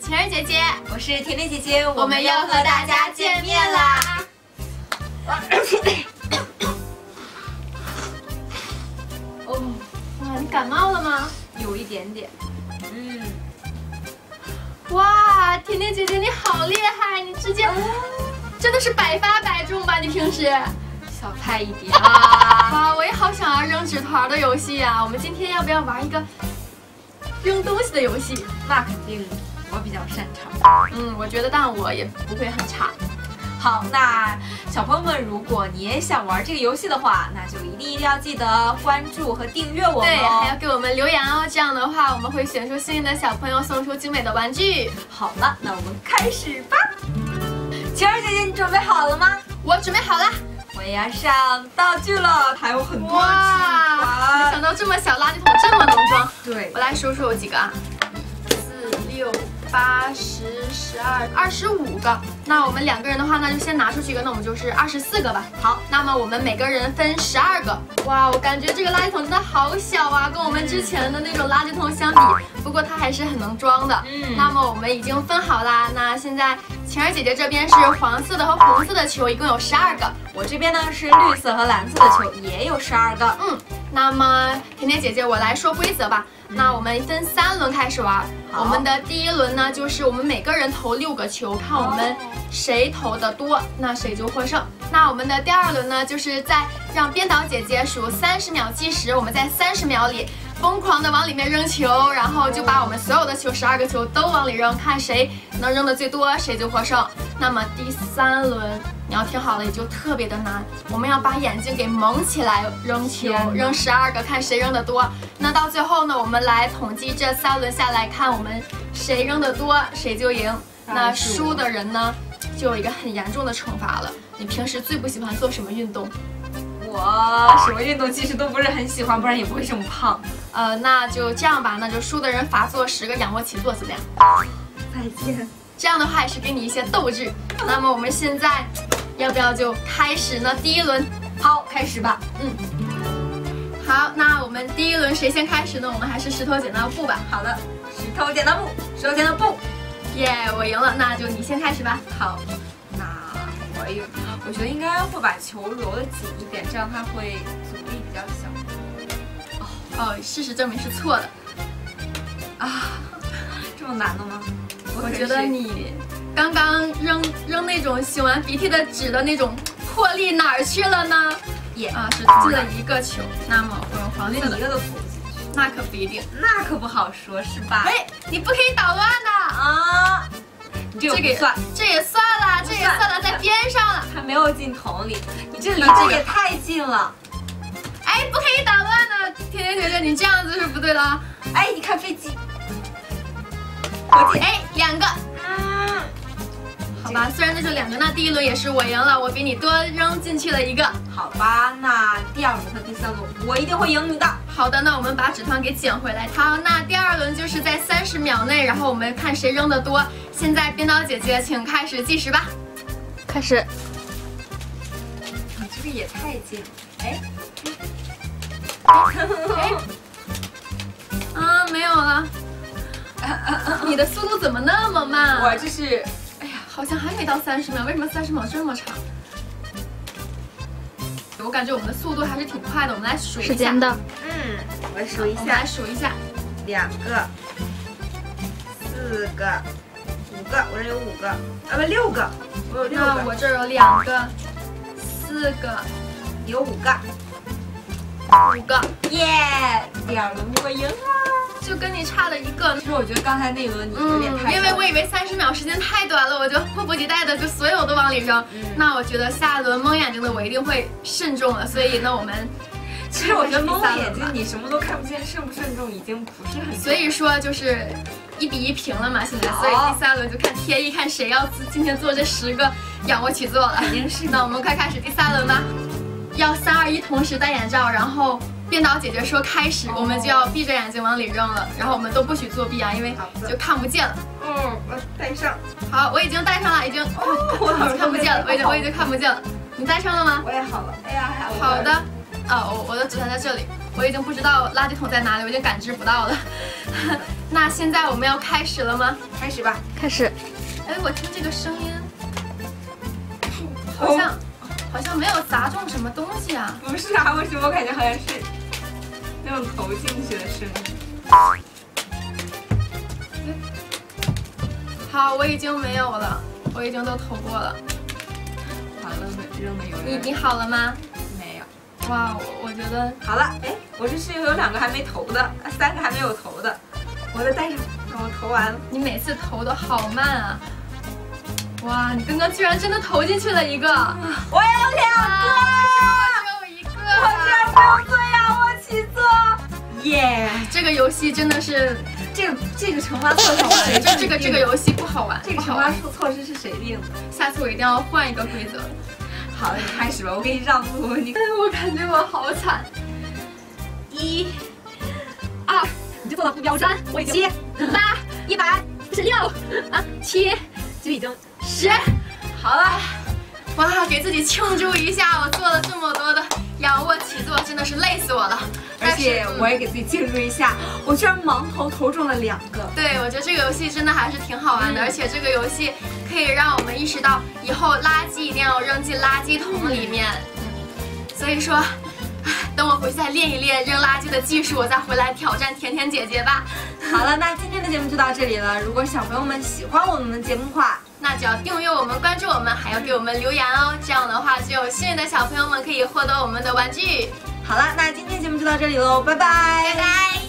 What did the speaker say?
晴儿姐姐， 我是甜甜姐姐， 我们又和大家见面啦！哦，哇，你感冒了吗？ 有一点点。 哇，甜甜姐姐你好厉害，你直接真的是百发百中吧？你平时小菜一碟啊！ 我也好想要扔纸团的游戏啊！我们今天要不要玩一个扔东西的游戏？ 那肯定，我比较擅长。 我觉得，但我也不会很差。 好，那小朋友们，如果你也想玩这个游戏的话，那就一定要记得关注和订阅我们对，还要给我们留言哦。这样的话，我们会选出幸运的小朋友，送出精美的玩具。 好了，那我们开始吧。晴儿姐姐，你准备好了吗？ 我准备好了。 我也要上道具了，还有很多哇！没想到这么小垃圾桶这么能装。 对， 我来数数有几个啊？4、6、8、10、12、25个。那我们2个人的话，那就先拿出去一个，那我们就是24个吧。好，那么我们每个人分12个。哇，我感觉这个垃圾桶真的好小啊，跟我们之前的那种垃圾桶相比，不过它还是很能装的。那么我们已经分好啦。那现在晴儿姐姐这边是黄色的和红色的球，一共有12个。 我这边呢是绿色和蓝色的球，也有12个。 那么甜甜姐姐，我来说规则吧。那我们分3轮开始玩。我们的第1轮呢，就是我们每个人投6个球，看我们谁投的多，那谁就获胜。那我们的第2轮呢，就是在让编导姐姐数30秒计时，我们在30秒里疯狂的往里面扔球，然后就把我们所有的球12个球都往里扔，看谁能扔的最多，谁就获胜。那么第3轮你要听好了，也就特别的难，我们要把眼睛给蒙起来扔球，扔12个，看谁扔的多。那到最后呢，我们来统计这3轮下来，看我们谁扔的多，谁就赢。那输的人呢，就有一个很严重的惩罚了。你平时最不喜欢做什么运动？ 我什么运动其实都不是很喜欢，不然也不会这么胖。 那就这样吧，那就输的人罚做10个仰卧起坐，怎么样？ 再见。 这样的话也是给你一些斗志。那么我们现在要不要就开始呢？第1轮， 好，开始吧。 好，那我们第1轮谁先开始呢？我们还是石头剪刀布吧。 好的，石头剪刀布，石头剪刀布。 耶，我赢了，那就你先开始吧。 好，那我觉得应该会把球揉得紧一点，这样它会阻力比较小。 事实证明是错的。 这么难的吗？ 我觉得你刚刚扔那种擤完鼻涕的纸的那种魄力哪儿去了呢？是进了1个球。那么我用黄色的， 一个都投不进去， 那可不一定， 那可不好说，是吧？ 喂，你不可以捣乱的啊！你这个不算， 这也算了，这也算了，在边上了， 还没有进桶里。你这离这也太近了。 哎，不可以捣乱的，甜甜姐姐，你这样子是不对的啊！ 哎，你看飞机。 哎，2个。好吧，虽然那就2个，那第1轮也是我赢了，我比你多扔进去了1个。 好吧，那第2轮和第3轮我一定会赢你的。 好的，那我们把纸团给捡回来。好，那第2轮就是在30秒内，然后我们看谁扔的多。现在编导姐姐，请开始计时吧。开始。 你这个也太近了。 没有了。你的速度怎么那么慢？ 我这是， 好像还没到30秒，为什么30秒这么长？我感觉我们的速度还是挺快的，我们来数一下时间的。 我数一下， 我们来数一下 ，2个、4个、5个，我这有5个，不6个，我有6个。 那我这有2个、4个， 有5个 ，5个， 耶！第2轮我赢了。 就跟你差了1个。 其实我觉得刚才那轮你有点太， 因为我以为30秒时间太短了，我就迫不及待的就所有都往里扔。那我觉得下一轮蒙眼睛的我一定会慎重了，所以呢，我们其实我觉得蒙了眼睛你什么都看不见，慎不慎重已经不是很。 所以说就是1比1平了嘛，现在，所以第3轮就看贴一看谁要今天做这10个仰卧起坐了。 肯定是。 那我们快开始第3轮吧，要3、2、1同时戴眼罩，然后。编导姐姐说开始，我们就要闭着眼睛往里扔了，然后我们都不许作弊啊，因为就看不见了。 我戴上。 好，我已经戴上了，已经。我看不见了，我已经看不见了。你戴上了吗？ 我也好了。哎呀， 好的。 我的纸团在这里，我已经不知道垃圾桶在哪里，我已经感知不到了。那现在我们要开始了吗？ 开始吧， 开始。 哎，我听这个声音，好像没有砸中什么东西啊。 不是啊，为什么我感觉好像是那种投进去的声音？ 好，我已经没有了，我已经都投过了。 完了，扔的有点。 你好了吗？ 没有。 哇，我觉得好了，哎，我这是有2个还没投的，3个还没有投的。我的袋鼠让我投完了。 你每次投的好慢啊！哇，你刚刚居然真的投进去了一个！ 我有2个， 只有一个， 我居然没有做仰卧起坐，耶！ 这个游戏真的是， 这个惩罚措施是谁定的？ 这个游戏不好玩， 这个惩罚措施是谁定的？ 下次我一定要换一个规则。 好了，你开始吧，我给你让路。你， 我感觉我好惨。1、2， 你就做到不标准。我已经 7、8、146啊7，就已经10。好了，哇，给自己庆祝一下，我做了这么多的仰卧起坐，真的是累死我了。 而且我也给自己庆祝一下，我居然盲投中了2个。 对，我觉得这个游戏真的还是挺好玩的，而且这个游戏可以让我们意识到以后垃圾一定要扔进垃圾桶里面。所以说，等我回去再练一练扔垃圾的技术，我再回来挑战甜甜姐姐吧。 好了，那今天的节目就到这里了。如果小朋友们喜欢我们的节目的话， 那就要订阅我们、关注我们，还要给我们留言哦。这样的话，就有幸运的小朋友们可以获得我们的玩具。 好了，那今天节目就到这里喽，拜拜， 拜拜。